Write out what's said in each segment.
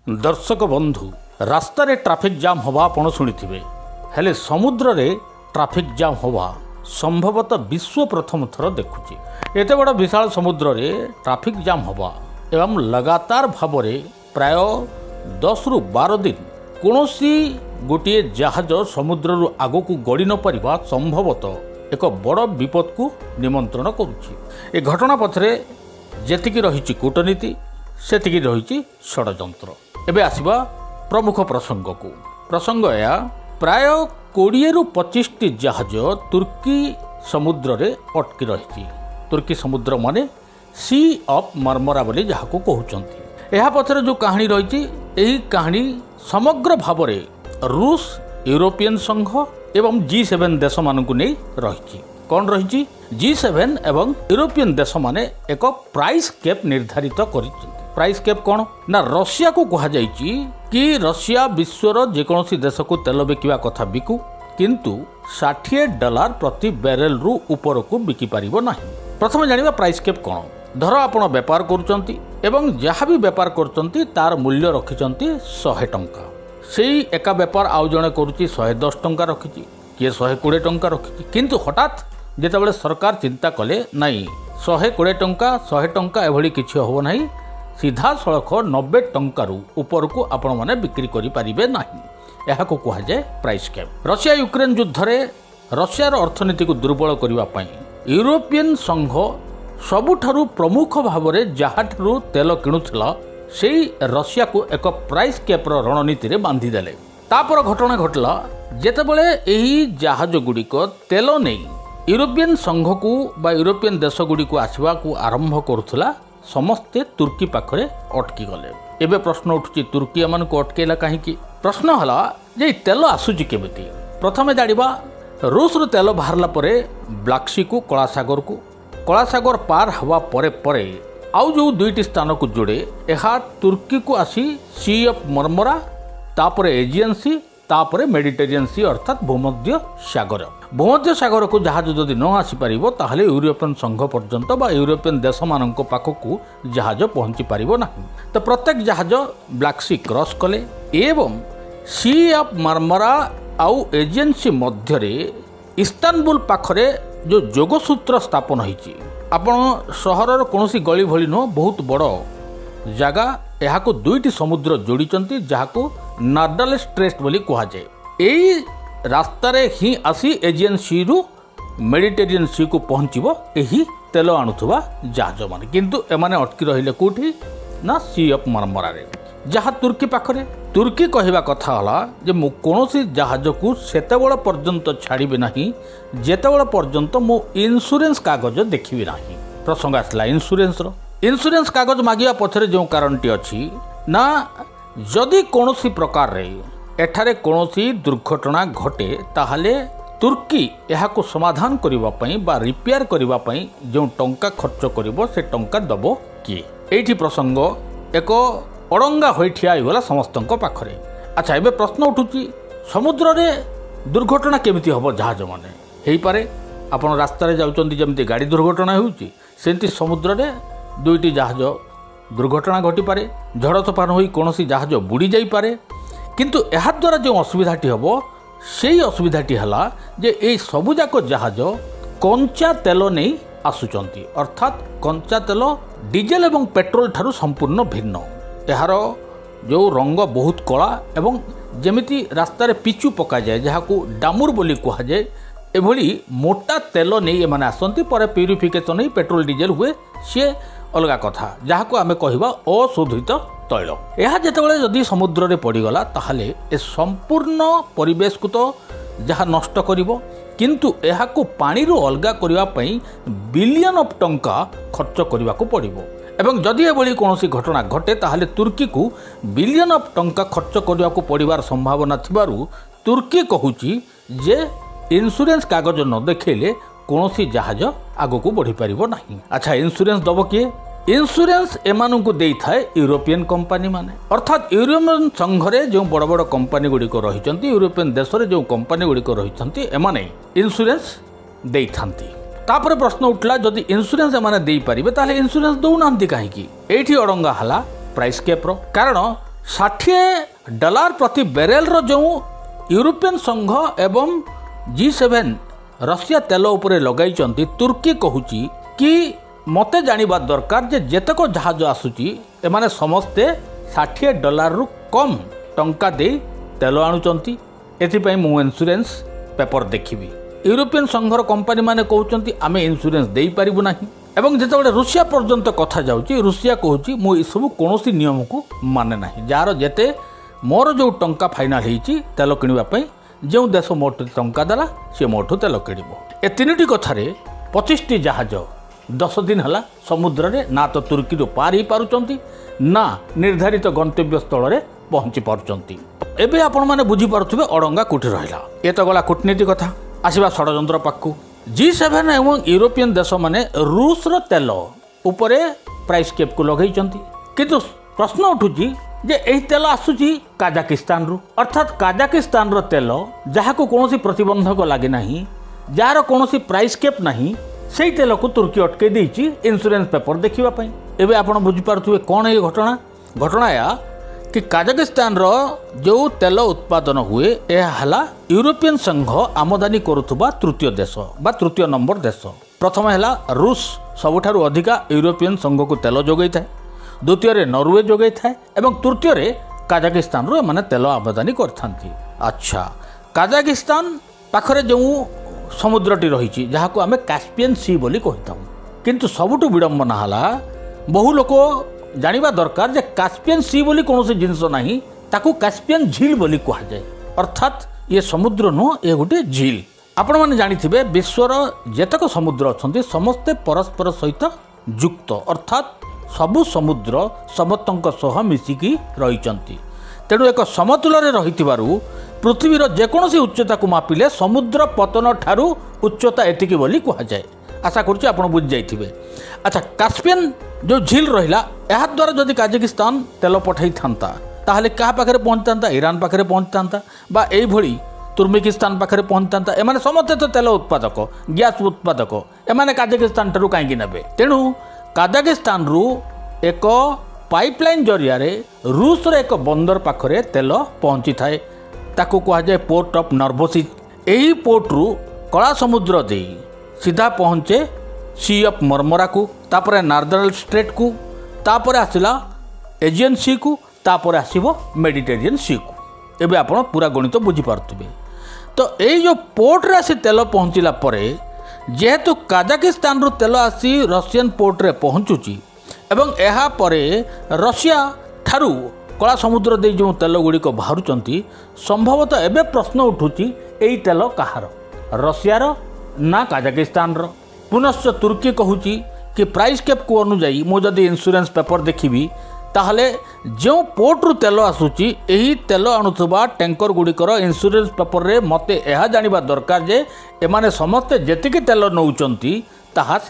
दर्शक बंधु रास्तार traffic jam हवा आपण शुणिथिबे हेले समुद्र रे ट्राफिक जाम हवा संभवतः विश्व प्रथम थर देखुची। एते बड़ विशाल समुद्र रे ट्राफिक जाम हवा एवं लगातार भाव प्राय 10 रु 12 दिन कोनोसी गोटे जहाज समुद्र रु आगो को गड़ी न परिबा संभवतः एक बड़ विपद को निमंत्रण करुछि। ए घटना पछरे जेतिकी रहिछि कूटनीति सेतिकी रहिछि षडयंत्र। एबे आसीबा प्रमुख प्रसंग को। प्रसंग या प्राय 20 रु 25 टी जहाज तुर्की समुद्र रे अटकी रहिछि। तुर्की समुद्र माने सी ऑफ मरमरा बोली जहाको कहउचंती। एहा पछरे जो कहानी रहिछि एही कहानी समग्र भाव रे रूस यूरोपियन संघ एवं G7 देश मानकु नै रहिछि। कौन रहिछि G7 एवं यूरोपियन देश माने एक प्राइस कैप निर्धारित करिछि। प्राइस कैप कौन ना रशिया को कहा जाइछि कि रशिया विश्वर जेकोसी देश को तेल बिकिबा कथा बिकु किंतु $60 प्रति बैरेल रु ऊपर को बिकी पारिबो नाही। प्रथम जानिबा प्राइस कैप कौन। धर आपण व्यापार करूचंती एवं जहाँ भी व्यापार करूचंती तार मूल्य रखिचंती 100 टंका। सेही एका व्यापार आउ जणे करूची 110 टंका रखिची किए 120 टंका रखिची किंतु हठात जेतेबेले सरकार चिंता कले नाही 120 टंका 100 टंका एभली किछि होबो नाही सीधा सड़क 90 टंकारु ऊपर को आपण माने बिक्री करि परिबे नाही। एहा को कहा जाय प्राइस कैप। रशिया यूक्रेन युद्ध रे रशियार अर्थनीति को दुर्बल करिवा पई यूरोपियन संघ सबुठारु प्रमुख भाव रे जहाठारु तेल किणुथिला सेही रशिया को एक प्राइस कैप रणनीति रे बांधी देले। तापर घटना घटला जेतेबेले एही जहाज गुड़िक तेल नहीं यूरोपियन संघ को बा यूरोपियन देश गुड़िक आसवा को आरंभ करुथला समस्ते तुर्की पाखरे अटकी गले। एबे प्रश्न उठुची तुर्की एमान को अटकेला काहेकि। प्रश्न हला जे तेल आसुची केमिति। प्रथमे जानिबा रूस रु तेल बाहरला परे ब्लैक सी को कला सागर पार हवा परे परे आउ जो दुईटी स्थान को जोड़े एहा तुर्की को आसी सी ऑफ मरमरा तापरे एजियन सी तापरे मेडिटेरियन सी अर्थात भूमध्य सागर। भूमध्य सागर को जहाज जदि न आसी पारिबो ताहले यूरोपियन संघ पर्यंत बा यूरोपियन देश मानक पाखकु जहाज पहुंची पारिबो नाही। तो प्रत्येक जहाज ब्लैक सी क्रॉस कले एवं सी ऑफ मरमरा आउ एजियन सी मध्य रे इस्तानबुल पाखरे जो जोगसूत्र स्थापन होईची आपण सहरर कोनोसी गली भली न बहुत बड़ जगह यहाँ को दुईटी समुद्र जोड़ीचंती जहाको नार्डाल स्ट्रेट बोली कहा जाए। एई रास्तार ही आसी एजियन सी रु मेडिटेरियन सी को पहुँचबो एही तेल आणुथबा जहाज माने किंतु एमाने अटकी रहिले कोठी ना सी ऑफ मरमरा रे जहाँ तुर्की पाखरे। तुर्की कहवा कथा हला जे मु कोनोसी जहाज को सेतेबेला पर्यंत छाड़िबे नाही जेतेबेला पर्यंत मु इंश्योरेंस कागज देखिबे नाही। प्रसंग आसला इंश्योरेंस कागज मागिया पछरे जो कारणटी अछि ना जदि कोनोसी प्रकार रे एठारे कोनोसी दुर्घटना घटे ताहले तुर्की एहाको समाधान करिवा पई बा रिपेयर करिवा पई जो टंका खर्च करिवो से टंका दबो किए। एठी प्रसंग एक अड़ंगा होई ठिया होगला समस्तଙ୍କ पाखरे। अच्छा एबे प्रश्न उठुची समुद्र रे दुर्घटना केमिति हबो जहाज माने हेई पारे आपण रास्ता रे जाउचंती जेमति गाड़ी दुर्घटना होउची सेंति समुद्र रे दुईटी जहाज दुर्घटना घटी पारे झड़ तूफान होई कोनोसी जहाज बुड़ी जाई पारे किंतु एहा द्वारा जो असुविधाटी हबो सेही असुविधाटी हला जे ए सबुजाक जहाज कंचा तेल नहीं आसुचंती अर्थात कंचा तेल डीजेल एवं पेट्रोल ठारू संपूर्ण भिन्न। एहार जो रंग बहुत कला एवं जेमिति रास्ता रे पिचु पका जाए जहाँ को डामुर बोली कहा जाए एभली मोटा तेल नहीं एमाने आसंती पर प्यूरिफिकेशन नहीं पेट्रोल डीजेल हुए सी अलगा कथा जहाँ को आमे कहिबा अशोधित तैल। यह जेतेबेले जदि समुद्र रे पड़ीगला ताहले ए संपूर्ण परिवेश को तो जहाँ नष्ट करिवो किंतु एहा को पानी रो अलगा करिवा पई बिलियन ऑफ टंका खर्च करिवा को पड़िवो एवं जदि एभली कोनोसी घटना घटे ताहले तुर्की को बिलियन ऑफ टंका खर्च करिवा को पड़िवार संभावना थिबारु तुर्की कहूची जे इंश्योरेंस कागज न देखैले कोनोसी जहाज आगो को बढ़ी पारिबो नाही। अच्छा इंश्योरेंस दबो किए। इंश्योरेंस एमानू को देई थाए यूरोपियन कंपनी माने अर्थात यूरोपियन संघरे जो बड़ बड़ कंपनी गुड़िक रही यूरोपियन देश में जो कंपनी गुड़िक रही एमाने इंश्योरेंस देई थांती। तापर प्रश्न उठला जदि इंश्योरेंस एमाने देई पारिबे ताले इंश्योरेंस दउनांती काहेकि। एठी अड़ंगा हला प्राइस कैप रो कारण $60 प्रति बैरेल जो यूरोपियन संघ एवं G7 रशिया तेल उपरे लगाई तुर्की कहूची कि मते जानिबा दरकार जे जेतक जहाज आसुची एमाने समस्ते $60 रु कम टंका दे तेल आणुचंती। एथिपाई मु इंश्योरेंस पेपर देखिबी। यूरोपियन संघर कंपनी माने कहउचंती आमे इंश्योरेंस देई परिबु नाही एवं जेतेबेले रूसिया पर्यंत कथा जाउची रूसिया कहूची मु ई सब कोनोसी नियम को माने नाही जार जेते मोर जो टंका फाइनाल हेची तेल किनिबा पई जो देश मोठ टंका देला से मोठू तेल किणव। ए तीनटी कथार 25टी जहाज 10 दिन है समुद्र रे ना तो तुर्की पार हो पार्टी ना निर्धारित गंतव्य स्थल में पहुँची पार्टी। एबे आपण माने बुझी पारुथिबे अड़ंगा कोठी रहिला। ए तो गला कूटनीति कथा। आसीबा षडयंत्र पाखु। G7 एवं यूरोपियन देश माने रूस रो तेल उपरे प्राइस कैप को लगई चंती किंतु प्रश्न उठुची जे एही तेल आसुची काजाकिस्तान रु अर्थात काजाकिस्तान रो तेल जहाँ को कौन प्रतिबंधक लगे ना जार कौन प्राइस कैप नहीं से तेल को तुर्की अटके देती इंश्योरेंस पेपर देखापी। एवं आप बुझीपारे कौन ये घटना या कि काजाकिस्तान रो जो तेल उत्पादन हुए यह यूरोपियन संघ आमदानी करुवा तृतीय देश बा तृतीय नंबर देश। प्रथम है रूस सबुठारु अधिका यूरोपियन संघ को तेल जोगाई था, द्वितीय नॉर्वे जोगाई था एवं तृतीय काजाकिस्तान रो माने तेल आमदानी करथांती। अच्छा काजाकिस्तान पाखरे जो समुद्रटी रही जहाँ को आम कास्पियन सी बोली कहीता किंतु सबुठु विडंबना हला बहु लोक जानिबा दरकार जे कास्पियन सी बोली कौन जिनस नहीं ताकू कास्पियन झील बोली कह जाए अर्थात ये समुद्र नुह ये गोटे झील। आपण माने जानिथिबे विश्वर जेतक समुद्र अछंती समस्ते परस्पर सहित युक्त अर्थात सबु समुद्र समस्तଙ୍କ सह मिसिकी रहिचंती। तेणु एक समतुल रही पृथ्वीर जेकोसी उच्चता को मापिले समुद्र पतन ठारू उच्चता एतिकी बोली कह जाए। आशा करुच्ची आप बुझी जाइथिबे। अच्छा कास्पियन जो झील रहिला एहा द्वारा जदि काजाकिस्तान तेल पठाई थांता ताहले कहा पाखरे पहुंचता ईरान पाखरे पहुंचता बा एई भली तुर्कमेनिस्तान पाखरे पहुंचता एमाने समस्ते तो तेल उत्पादक गैस उत्पादक एमाने काजाकिस्तान ठारू काहेकि नेबे। तेणु काजाकिस्तान रु एक पाइपलाइन जरिया रूस रे एक बंदर पाखरे तेल पहुंची थाए ताकू कह जाए पोर्ट ऑफ नर्वोसिस। यही पोर्ट रु कला समुद्र दे सीधा पहुँचे सी ऑफ मर्मरा को तापर नार्दर्न स्ट्रेट को तापर आसला एजियन सी को तापर आसीबो मेडिटेरियन सी को। एबे आपण पूरा गणित बुझी पारुथिबे। तो यही जो पोर्ट रे आसी तेल पहुँचला परे जेहेतु काजाकिस्तान रु तेल आसी रशियन पोर्ट रे पहुँचुची एवं एहा परे रशिया ठारू कला समुद्र दे जो तेल गुड़िक बाहरुचंती संभवतः एबे प्रश्न उठुची एई तेल कहार रशियार ना काजाकिस्तान रो। पुनश्च तुर्की कहूची कि प्राइस कैप को अनुजाई मु जदि इंश्योरेंस पेपर देखिबी ताहले जो पोर्ट रु तेल आसुची एही तेल आणुथबा टैंकर गुड़िकर इंश्योरेंस पेपर रे मते एहा जानिबा दरकार जे एमाने समस्ते जेतिकी तेल नौचंती ताहा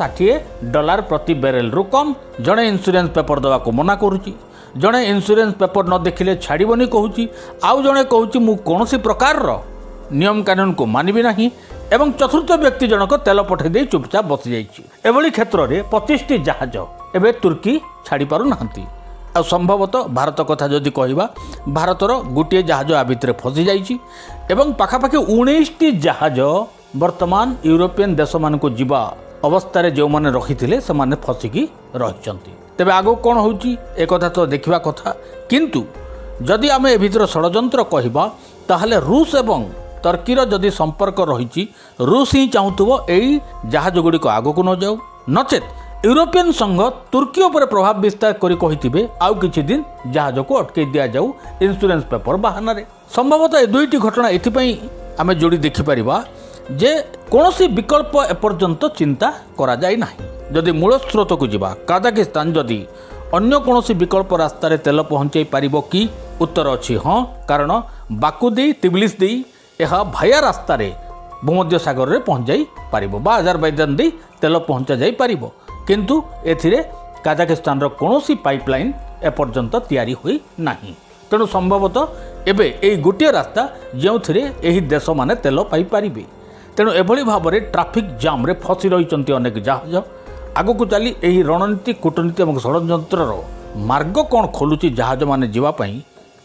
$60 प्रति बैरेल रु कम। जड़े इंश्योरेंस पेपर देवा को मना करुची, जड़े इंश्योरेंस पेपर न देखिले छाड़बनी कहूची, आउ जड़े कहूची मु कोनोसी प्रकार नियम कानून को मानिबी नहीं एवं चतुर्थ व्यक्ति जनक तेल पठे दे चुपचाप बसी जाइछि। एभली क्षेत्र में 25टी जहाज एबे तुर्की छाड़ी पारु नाहंती। आ संभवतः भारत कथा जदि कहबा भारतर गोटे जहाज आ भितर फसी जाइछि एवं पाखापाखि 19टी जहाज वर्तमान यूरोपियन देश मान को जीवा अवस्था जो मैंने रखी से मैंने फसिकी रही। तेबे आगो कौन होची एक कथा तो देखा कथा किंतु जदि आम ए भीतर षड्यंत्र कहबा ताहले रूस एवं तुर्कीर जदि संपर्क रही रूस ही चाहूब यही जहाज गुड़िक आग को न जाऊ नचेत यूरोपियन संघ तुर्की उपर प्रभाव विस्तार करी आउ किछि दिन जहाज को अटकई दिया जाऊ इंश्योरेंस पेपर बहाना रे। संभवतः ए दुईटी घटना एथिपई आमे जोड़ी देखिपर जे कौनसी विकल्प एपर्यंत चिंता करा जाय नाही। जदि मूल स्रोत को जिबा काजाकिस्तान जदि अन्य कौनसी विकल्प रास्तार तेल पहुँचाई पारिबो कि उत्तर अच्छी हाँ, कारण बाकू दे तिबिलिस दे यह भाया रास्तार भूमध्य सागर में पहुँच जाई पारिबो बा अजरबैजान दे तेल पहुँचा जाई पारिबो किंतु एथिरे काजाकिस्तान रो कौनसी पाइपलाइन एपर्यंत तैयारी होई नाही। तेणु संभवतः एबे एई गोटे रास्ता जो एही देश माने तेल पाई पारिबे। तेणु एभली भाव में ट्राफिक जाम रे फसी रही अनेक जहाज आग को चली यही रणनीति कूटनीति और षड्यंत्र मार्ग कौन खोलुची जहाज माने जीवापाई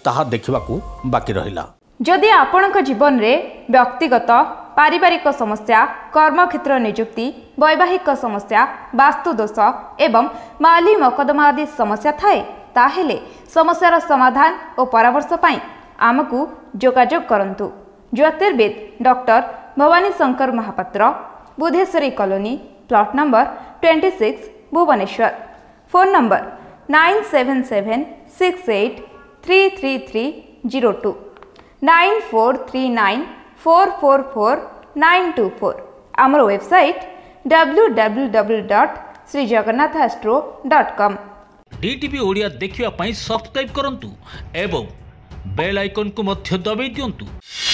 ତାହା ଦେଖିବାକୁ ବାକି ରହିଲା। जदि आपणक जीवन रे व्यक्तिगत पारिवारिक समस्या, कर्मक्षेत्र नियुक्ति, वैवाहिक समस्या, वास्तुदोष एवं माली मकदमा आदि समस्या थाए ताहेले समस्यार समाधान और परामर्श पाई आमकु जोगाजोग करंतु। ज्योतिर्विद doctor Bhabani Shankar Mahapatra, Budheswari colony, plot number 26, Bhubaneswar. Phone number 9776833302 9439444924। आमर वेबसाइट www.srijagannathastro.com। डीटीवी ओडिया देखिवा पई सब्सक्राइब करंतु एवं बेल आइकन को मध्य दबाई दियंतु।